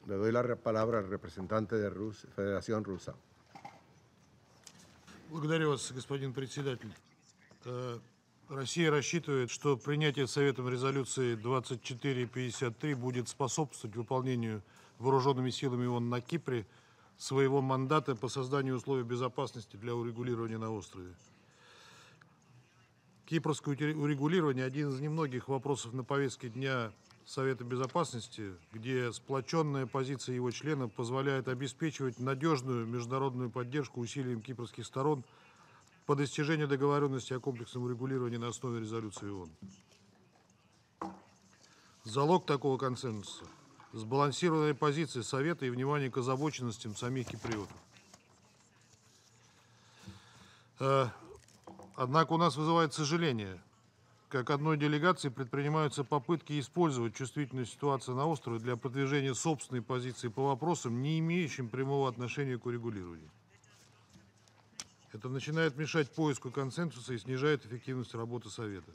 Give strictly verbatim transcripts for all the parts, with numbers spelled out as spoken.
Le doy la palabra al representante de Rus Federación Rusa. Благодарю вас, господин председатель. Э, Россия рассчитывает, что принятие Советом резолюции двадцать четыре пятьдесят три будет способствовать выполнению вооруженными силами ООН на Кипре своего мандата по созданию условий безопасности для урегулирования на острове. Кипрское урегулирование – один из немногих вопросов на повестке дня Совета Безопасности, где сплоченная позиция его членов позволяет обеспечивать надежную международную поддержку усилиям кипрских сторон по достижению договоренности о комплексном урегулировании на основе резолюции ООН. Залог такого консенсуса – сбалансированная позиция Совета и внимание к озабоченностям самих киприотов. Однако у нас вызывает сожаление, как одной делегации предпринимаются попытки использовать чувствительную ситуацию на острове для продвижения собственной позиции по вопросам, не имеющим прямого отношения к урегулированию. Это начинает мешать поиску консенсуса и снижает эффективность работы Совета.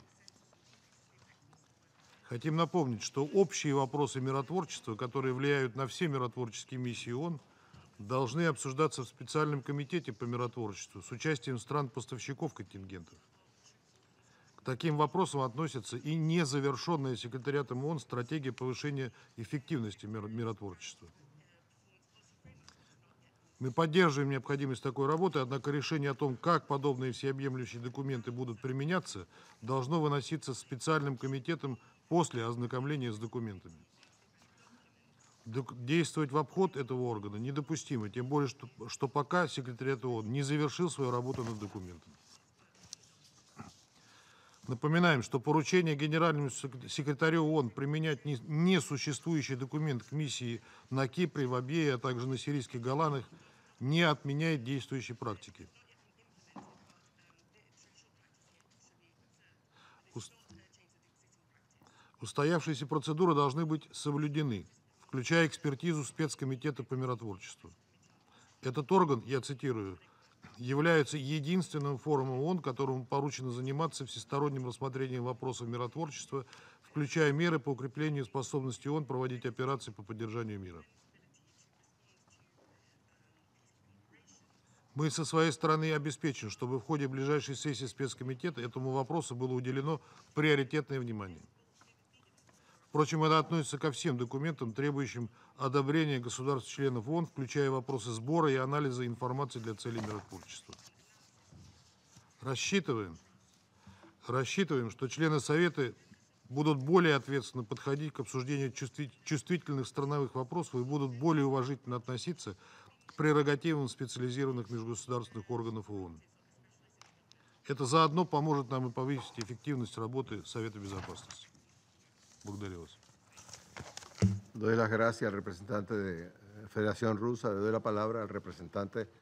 Хотим напомнить, что общие вопросы миротворчества, которые влияют на все миротворческие миссии ООН, должны обсуждаться в специальном комитете по миротворчеству с участием стран-поставщиков контингентов. К таким вопросам относится и незавершенная секретариатом ООН стратегия повышения эффективности миротворчества. Мы поддерживаем необходимость такой работы, однако решение о том, как подобные всеобъемлющие документы будут применяться, должно выноситься специальным комитетом после ознакомления с документами. Действовать в обход этого органа недопустимо, тем более, что, что пока секретариат ООН не завершил свою работу над документом. Напоминаем, что поручение генеральному секретарю ООН применять несуществующий документ к миссии на Кипре, в Абьее, а также на Сирийских Голландах не отменяет действующей практики. Устоявшиеся процедуры должны быть соблюдены, включая экспертизу спецкомитета по миротворчеству. Этот орган, я цитирую, является единственным форумом ООН, которому поручено заниматься всесторонним рассмотрением вопросов миротворчества, включая меры по укреплению способности ООН проводить операции по поддержанию мира. Мы со своей стороны обеспечим, чтобы в ходе ближайшей сессии спецкомитета этому вопросу было уделено приоритетное внимание. Впрочем, это относится ко всем документам, требующим одобрения государств-членов ООН, включая вопросы сбора и анализа информации для целей миротворчества. Рассчитываем, рассчитываем, что члены Совета будут более ответственно подходить к обсуждению чувствительных страновых вопросов и будут более уважительно относиться к прерогативам специализированных межгосударственных органов ООН. Это заодно поможет нам и повысить эффективность работы Совета Безопасности. Благодарю вас. Doy las gracias al representante de Federación Rusa, le doy la palabra al representante